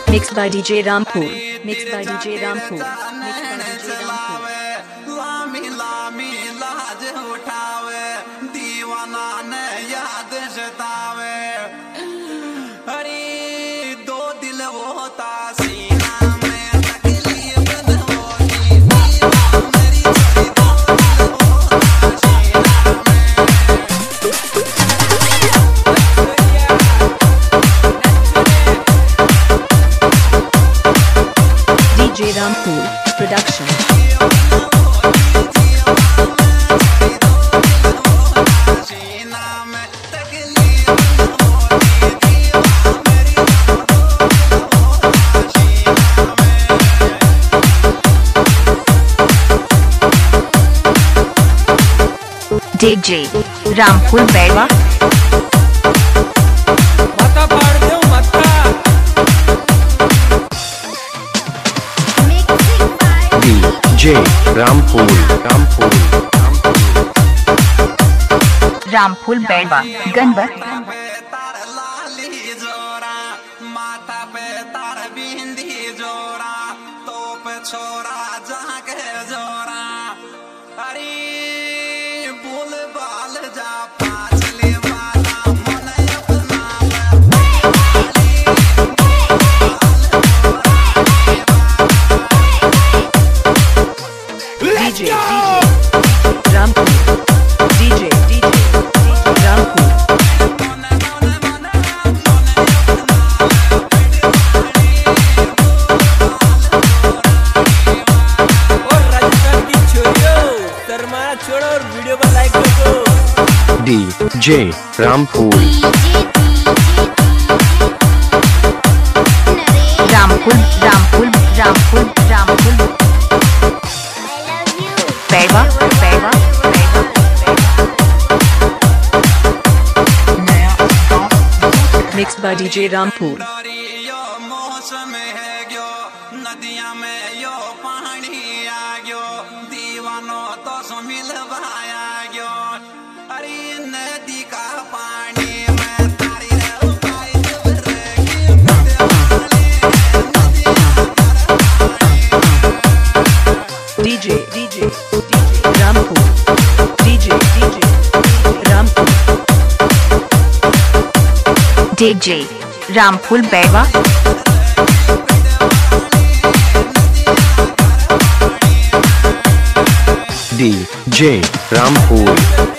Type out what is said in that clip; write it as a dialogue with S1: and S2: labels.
S1: Mixed by DJ Rampur. Mixed by DJ Rampur. Mixed by DJ Rampur.
S2: लामी लामी लाज उठावे दीवाना ने याद सतावे अरे दो दिल होता सीना में तकलीफ न होती दीवाना मेरी छोड़ी दो दिल होता सीना
S1: में DJ Rampur Production.
S3: DJ Rampur Belwa.
S4: मता पाड़ दो मता।
S5: DJ Rampur
S3: Rampur Belwa Ganbar.
S2: तार लाली जोरा माथा पे तार बिंदी जोरा तोप छोरा जाके जोरा अरे बुल बाल जा पाछले वाला मन अपना
S1: DJ Rampur. DJ Rampur.
S4: और राजस्थान की छोरियों शर्मा छोड़ो और वीडियो को लाइक करो।
S5: DJ Rampur
S3: Rampur Belwa.
S1: Mixed by DJ Rampur.
S2: यो मौसम है गयो नदियां में यो पानी आ गयो दीवानो तो सुमिल भाया गयो अरे नदी का पानी में तारी रे उपाय रहेगी
S1: DJ Rampur. DJ Rampur.
S3: DJ Rampur Belwa.
S5: DJ Rampur